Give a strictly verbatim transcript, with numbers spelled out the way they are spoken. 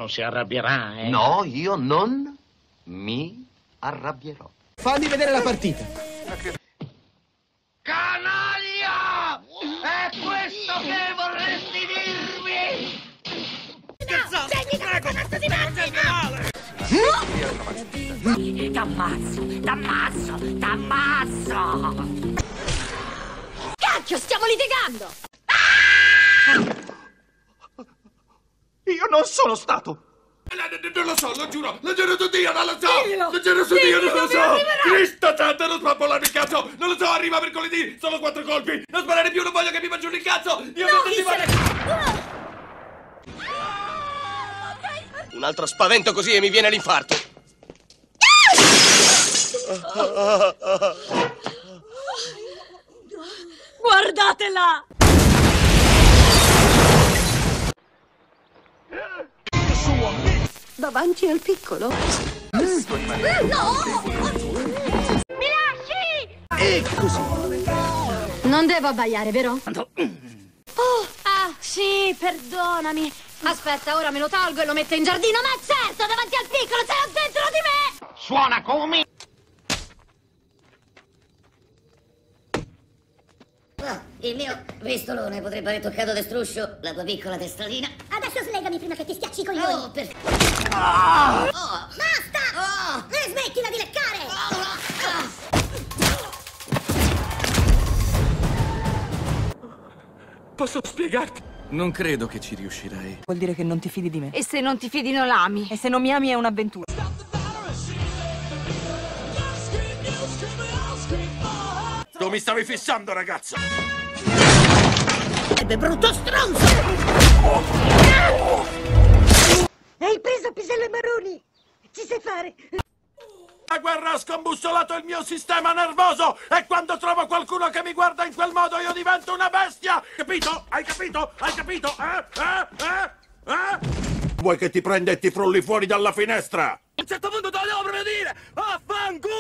non si arrabbierà, eh? No, io non mi arrabbierò. Fammi vedere la partita. Canaglia! È questo che vorresti dirmi? No, segni da questo di macchina! T'ammazzo, t'ammazzo, t'ammazzo! Cacchio, stiamo litigando! Io non sono stato. Non lo so, lo giuro, lo giuro su Dio, non lo so! Diglielo! Lo giuro su Dio, Diglielo, non lo mi so! arriverà! Cristo santo, non spappolarmi il cazzo! Non lo so, arriva mercoledì, sono quattro colpi! Non sparare più, non voglio che mi faccia il cazzo! Io No, non chi ti se ne... Un altro spavento così e mi viene l'infarto. Guardatela! Davanti al piccolo? No! Mi lasci! E così. Non devo abbaiare, vero? Oh, ah, sì, perdonami. Aspetta, ora me lo tolgo e lo metto in giardino, ma certo, davanti al piccolo, ce l'ho dentro di me! Suona come? Oh, il mio vistolone potrebbe aver toccato de struscio la tua piccola testolina. Adesso slegami prima che ti schiacci i coglioni. Oh, per... Oh. Oh! Basta! Oh! E smettila di leccare! Posso spiegarti? Non credo che ci riuscirei. Vuol dire che non ti fidi di me. E se non ti fidi non l'ami? E se non mi ami è un'avventura. Tu mi stavi fissando, ragazza! Ebbe brutto stronzo! Hai preso piselle marroni! Ci sai fare! La guerra ha scombussolato il mio sistema nervoso e quando trovo qualcuno che mi guarda in quel modo io divento una bestia! Capito? Hai capito? Hai capito? Eh? Eh? Eh? Eh? Vuoi che ti prenda e ti frulli fuori dalla finestra? A un certo punto te lo devo prevedere! Vaffanculo!